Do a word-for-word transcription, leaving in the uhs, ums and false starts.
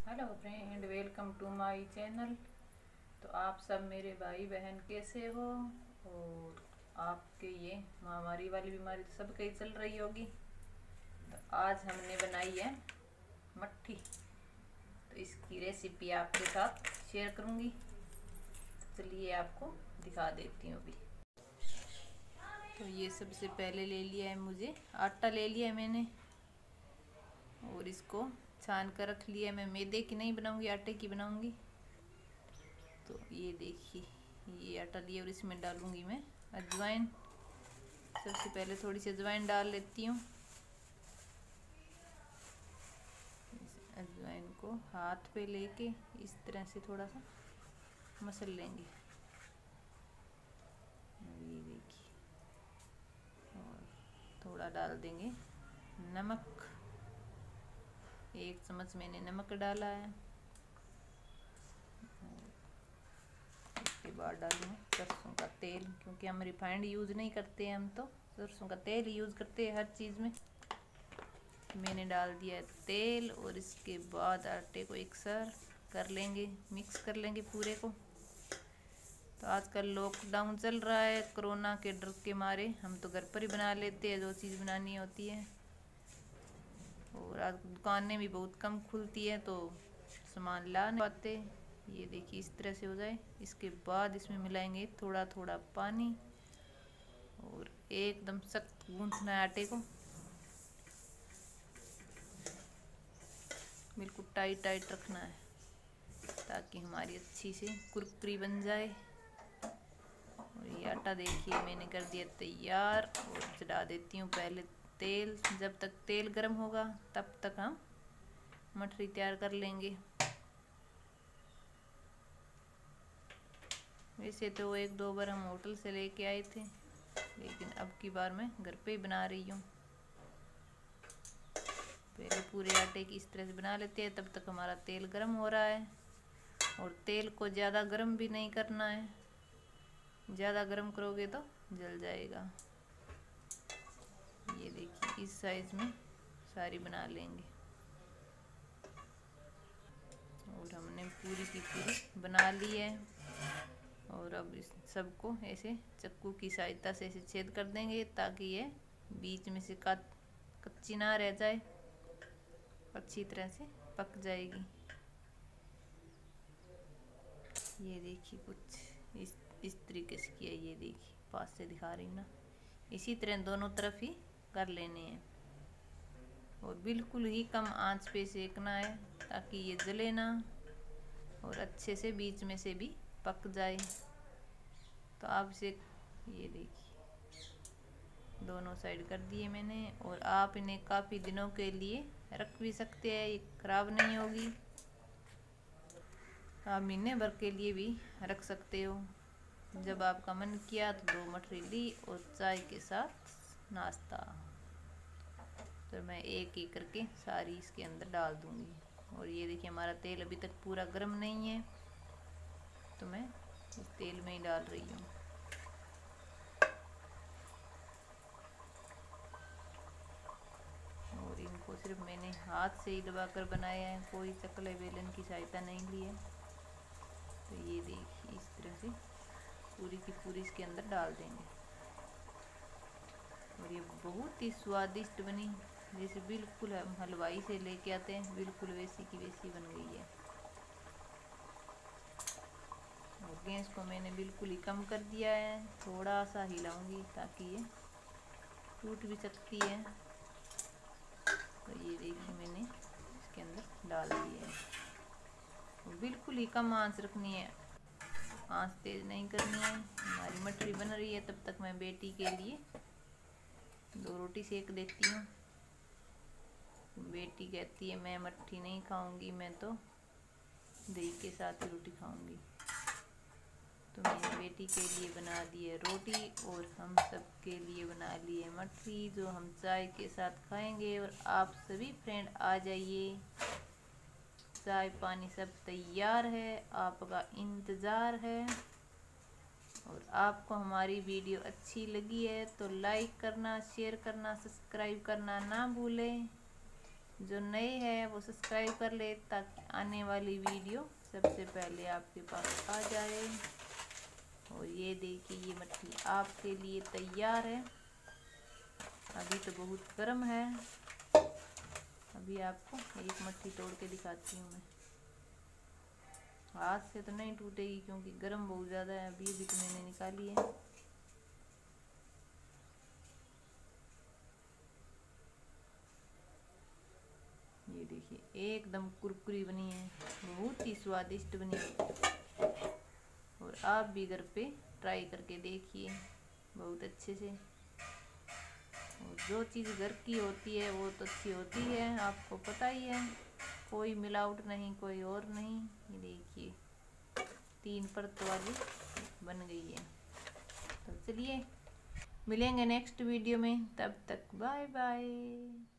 Hello friend, welcome to my channel. तो आप सब मेरे भाई बहन कैसे हो? और आपके ये महामारी वाली बीमारी तो सब कहीं चल रही होगी। तो आज हमने बनाई है मट्ठी। तो इसकी रेसिपी आपके साथ शेयर करूंगी। तो चलिए आपको दिखा देती हूँ अभी। तो ये सबसे पहले ले लिया है, मुझे आटा ले लिया है मैंने और इसको छान कर रख लिया। मैं मैदे की नहीं बनाऊंगी, आटे की बनाऊंगी। तो ये देखिए, ये आटा लिया और इसमें डालूंगी मैं अजवाइन। सबसे पहले थोड़ी सी अजवाइन डाल लेती हूँ। अजवाइन को हाथ पे लेके इस तरह से थोड़ा सा मसल लेंगे। ये देखिए, और थोड़ा डाल देंगे नमक। एक चम्मच मैंने नमक डाला है। इसके बाद डालूंगा सरसों का तेल, क्योंकि हम रिफाइंड यूज़ नहीं करते हैं, हम तो सरसों का तेल यूज़ करते हैं हर चीज़ में। मैंने डाल दिया है तेल और इसके बाद आटे को एकसार कर लेंगे, मिक्स कर लेंगे पूरे को। तो आजकल लॉकडाउन चल रहा है, कोरोना के डर के मारे हम तो घर पर ही बना लेते हैं जो चीज़ बनानी होती है। और आज दुकानें भी बहुत कम खुलती है तो सामान ला नहीं पाते। ये देखिए, इस तरह से हो जाए। इसके बाद इसमें मिलाएंगे थोड़ा थोड़ा पानी और एकदम सख्त गूंथना है आटे को, बिल्कुल टाइट टाइट रखना है ताकि हमारी अच्छी से कुरकुरी बन जाए। और ये आटा देखिए मैंने कर दिया तैयार और चढ़ा देती हूँ पहले तेल। जब तक तेल गर्म होगा तब तक हम मठरी तैयार कर लेंगे। वैसे तो एक दो बार हम होटल से लेके आए थे, लेकिन अब की बार मैं घर पे ही बना रही हूँ। पहले पूरे आटे की इस तरह से बना लेते हैं, तब तक हमारा तेल गर्म हो रहा है। और तेल को ज़्यादा गर्म भी नहीं करना है, ज़्यादा गर्म करोगे तो जल जाएगा। ये देखिए, इस साइज़ में सारी बना लेंगे। और हमने पूरी की पूरी बना ली है। और अब इस सबको ऐसे चक्कू की सहायता से ऐसे छेद कर देंगे ताकि ये बीच में से कच्ची ना रह जाए, अच्छी तरह से पक जाएगी। ये देखिए, कुछ इस इस तरीके से किया। ये देखिए, पास से दिखा रही हूँ ना। इसी तरह दोनों तरफ ही कर लेने हैं और बिल्कुल ही कम आंच पे सेकना है ताकि ये जले ना और अच्छे से बीच में से भी पक जाए। तो आप इसे, ये देखिए, दोनों साइड कर दिए मैंने। और आप इन्हें काफ़ी दिनों के लिए रख भी सकते हैं, ये खराब नहीं होगी। आप महीने भर के लिए भी रख सकते हो। जब आपका मन किया तो दो मठरी ली और चाय के साथ नाश्ता। तो मैं एक एक करके सारी इसके अंदर डाल दूंगी। और ये देखिए, हमारा तेल अभी तक पूरा गर्म नहीं है तो मैं इस तेल में ही डाल रही हूँ। और इनको सिर्फ मैंने हाथ से ही दबाकर बनाया है, कोई चकले बेलन की सहायता नहीं ली है। तो ये देखिए, इस तरह से पूरी की पूरी इसके अंदर डाल देंगे। और ये बहुत ही स्वादिष्ट बनी, जैसे बिल्कुल हम हलवाई से लेके आते हैं, बिल्कुल वैसी की वैसी बन गई है। और गैस को मैंने बिल्कुल ही कम कर दिया है, थोड़ा सा हिलाऊंगी ताकि ये टूट भी सकती है। तो ये देखिए, मैंने इसके अंदर डाल दिया है। और बिल्कुल ही कम आंच रखनी है, आंच तेज नहीं करनी है। हमारी मठरी बन रही है, तब तक मैं बेटी के लिए दो रोटी सेक देती हूँ। बेटी कहती है मैं मट्ठी नहीं खाऊंगी, मैं तो दही के साथ ही रोटी खाऊंगी। तो मैंने बेटी के लिए बना दी है रोटी और हम सब के लिए बना ली है मट्ठी, जो हम चाय के साथ खाएंगे। और आप सभी फ्रेंड आ जाइए, चाय पानी सब तैयार है, आपका इंतज़ार है। और आपको हमारी वीडियो अच्छी लगी है तो लाइक करना, शेयर करना, सब्सक्राइब करना ना भूलें। जो नए हैं वो सब्सक्राइब कर ले ताकि आने वाली वीडियो सबसे पहले आपके पास आ जाए। और ये देखिए ये मट्ठी आपके लिए तैयार है। अभी तो बहुत गर्म है। अभी आपको एक मट्ठी तोड़ के दिखाती हूँ मैं। हाथ से तो नहीं टूटेगी क्योंकि गर्म बहुत ज़्यादा है। अभी अभी तो मैंने निकाली है। ये देखिए एकदम कुरकुरी बनी है, बहुत ही स्वादिष्ट बनी है। और आप भी घर पे ट्राई करके देखिए बहुत अच्छे से। और जो चीज़ घर की होती है वो तो अच्छी होती है, आपको पता ही है। कोई मिलावट नहीं, कोई और नहीं। ये देखिए तीन परत वाली बन गई है। तो चलिए मिलेंगे नेक्स्ट वीडियो में, तब तक बाय बाय।